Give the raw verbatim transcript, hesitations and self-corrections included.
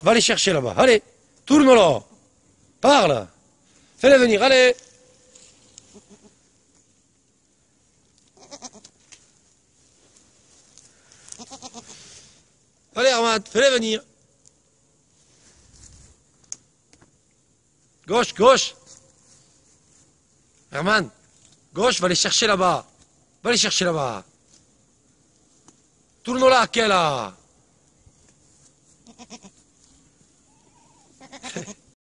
Va les chercher là-bas. Allez, tourne-le. Parle. Fais-les venir, allez. Allez, Armand, fais-les venir. Gauche, gauche. Herman, gauche, va les chercher là-bas. Va les chercher là-bas. Tourne-la, quelle là.